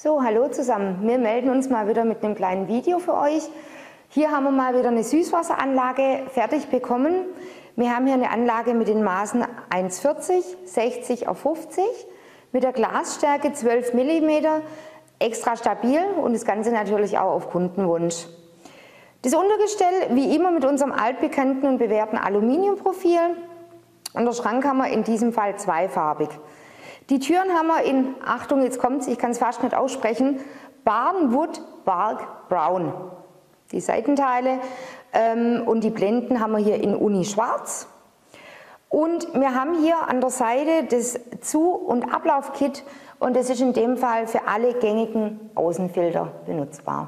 So, hallo zusammen. Wir melden uns mal wieder mit einem kleinen Video für euch. Hier haben wir mal wieder eine Süßwasseranlage fertig bekommen. Wir haben hier eine Anlage mit den Maßen 1,40, 60 auf 50, mit der Glasstärke 12 mm, extra stabil und das Ganze natürlich auch auf Kundenwunsch. Das Untergestell wie immer mit unserem altbekannten und bewährten Aluminiumprofil und der Schrank haben wir in diesem Fall zweifarbig. Die Türen haben wir in, Achtung jetzt kommt's, ich kann es fast nicht aussprechen, Barnwood Bark Brown. Die Seitenteile und die Blenden haben wir hier in Uni Schwarz. Und wir haben hier an der Seite das Zu- und Ablaufkit und das ist in dem Fall für alle gängigen Außenfilter benutzbar.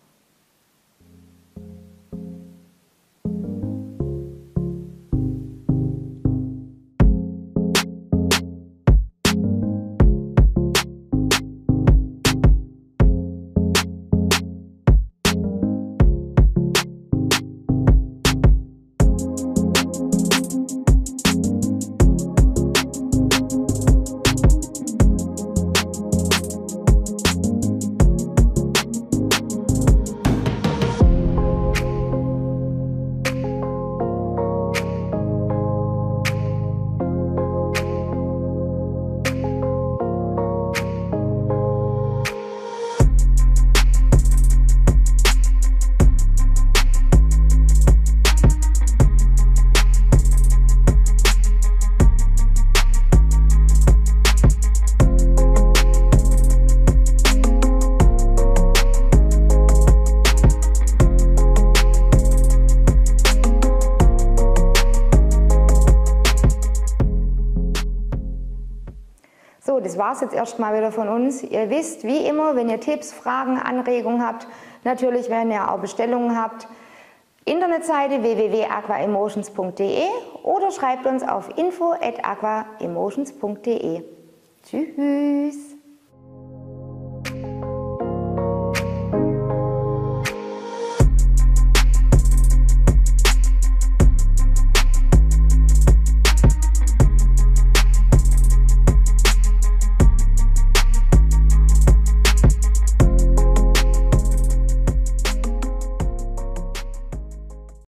So, das war es jetzt erstmal wieder von uns. Ihr wisst, wie immer, wenn ihr Tipps, Fragen, Anregungen habt, natürlich, wenn ihr auch Bestellungen habt, Internetseite www.aquaemotions.de oder schreibt uns auf info@aquaemotions.de. Tschüss!